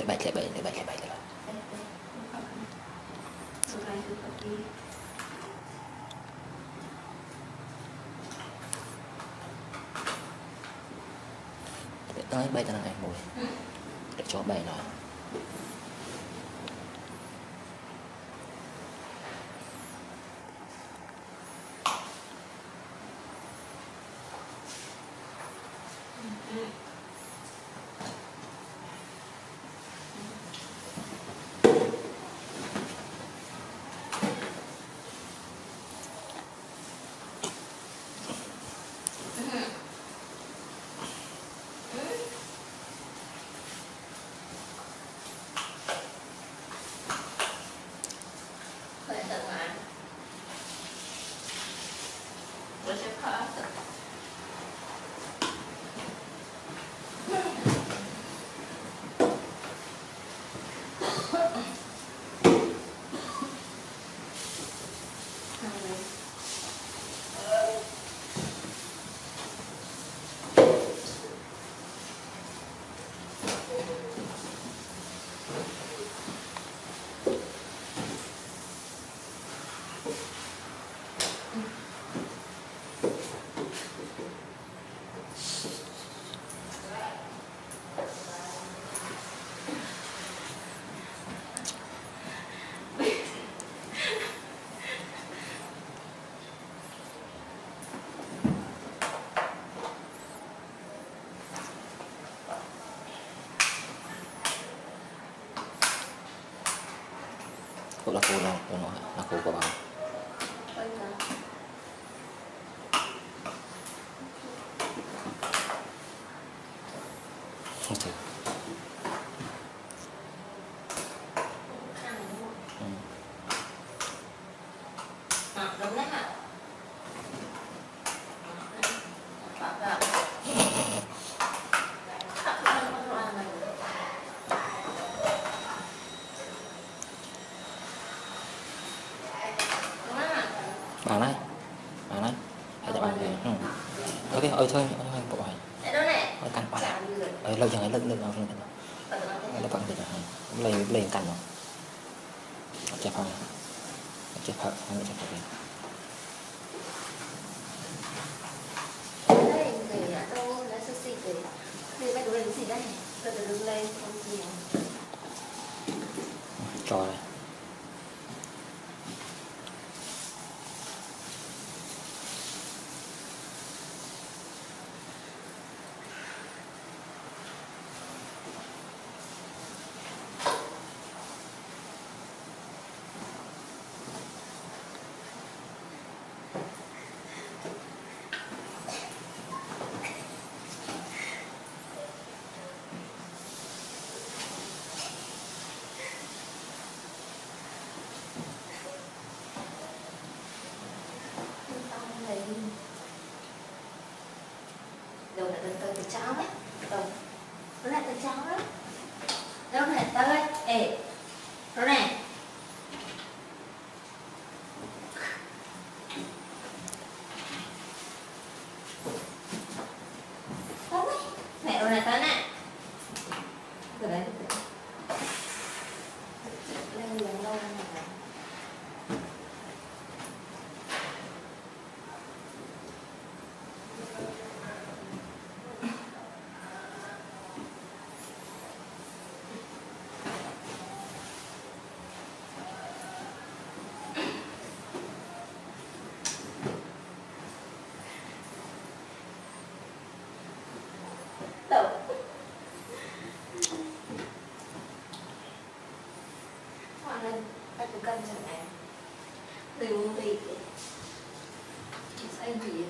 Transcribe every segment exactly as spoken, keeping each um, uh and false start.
lại bảy lại bảy lại bảy lại bảy lại bảy tới bảy tao này mùi để cho bảy nó là cô nào cô nói là cô có bao không chịu đúng đấy hả? bạn này bạn này hãy chọn bạn gì ừ. Ok ơi thôi thôi bộ bài ơi canh qua lại ơi lâu chẳng ấy lưng lưng nào lưng nó vẫn thì lên lên canh rồi chẹp hơn chẹp hơn không chẹp hơn cho đây đâu là từ từ từ cháu đấy, đâu, nó lại từ cháu đó, đâu này tới, ê, đâu này, không đấy, mẹ đâu này tới nè, từ đấy, lên đường lâu này. Lên, ta cứ cân chẳng này, đừng vì sai gì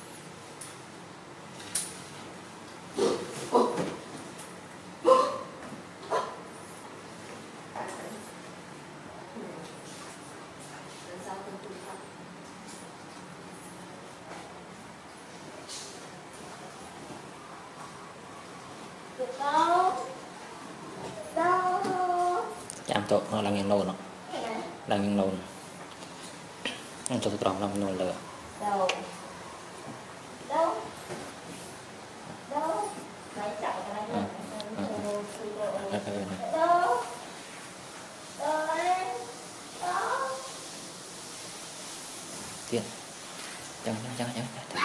được đâu đâu chạm tội nó là nghiêng nôn nó là nghiêng nôn cho tôi tròn làm nôn lửa đâu đâu đâu mày chọn cái này đâu tiền chẳng chẳng chẳng chẳng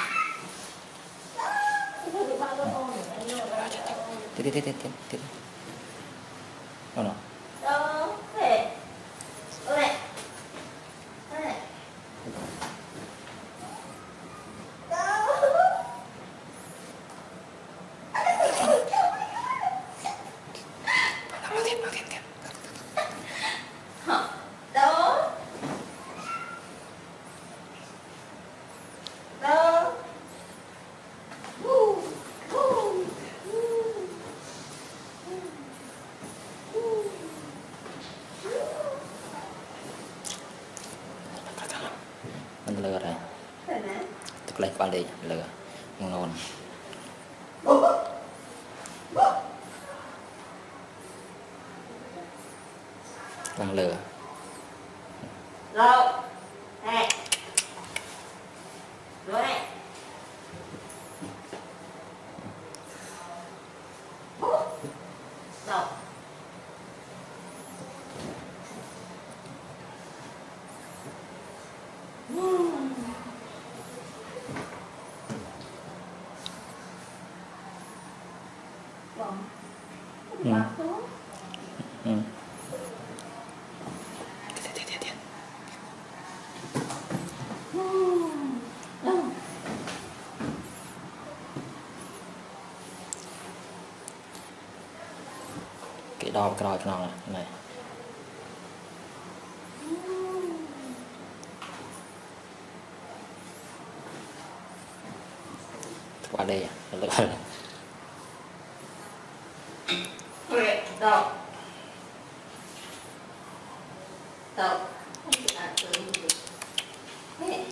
tiếp tiếp tiếp tiếp tiếp đâu nào đâu thế đâu này đâu này mình lừa rồi tức lấy qua đi lừa ngon đang lừa rồi này rồi này rồi ừ. Ừ. Thiệt, thiệt, thiệt, thiệt. Cái đo cái đo cái nào này qua đây à được rồi đâu đâu không chịu ăn cơm gì thế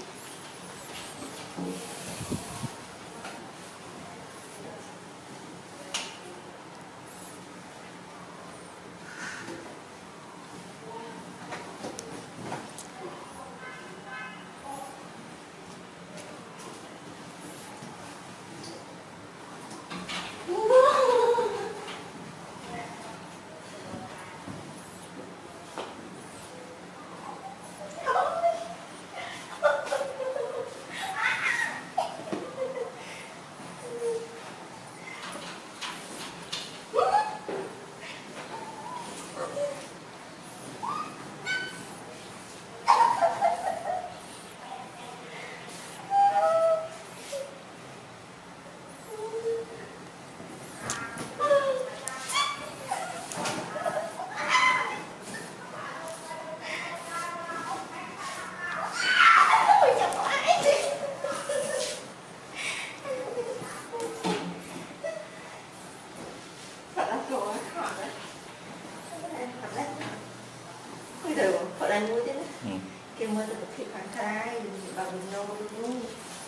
anh mua chứ ừ. Kêu mua được thịt phản thai bằng nâu luôn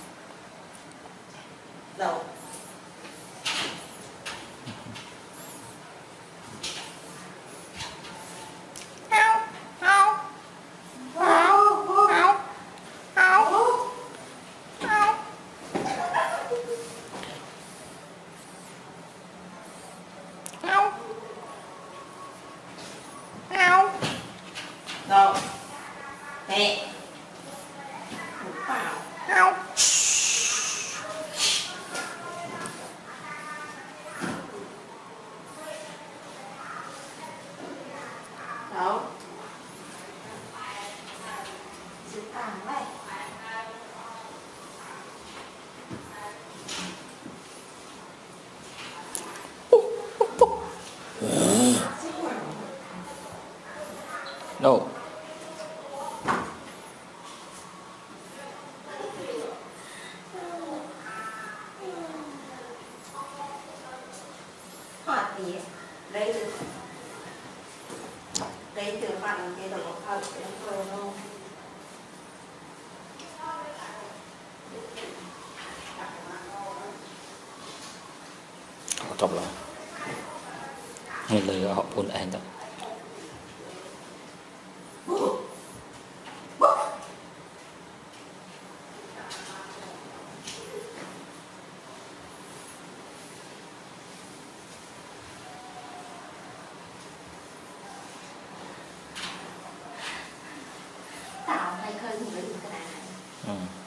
đầu đâu nè một vào đâu đâu sự tàn vậy đâu hot gì đây từ đây từ phần cái đầu hơi cái đầu luôn họ trong lòng người lừa họ buồn anh thôi tạo hay khơi một cái gì cái này ừ.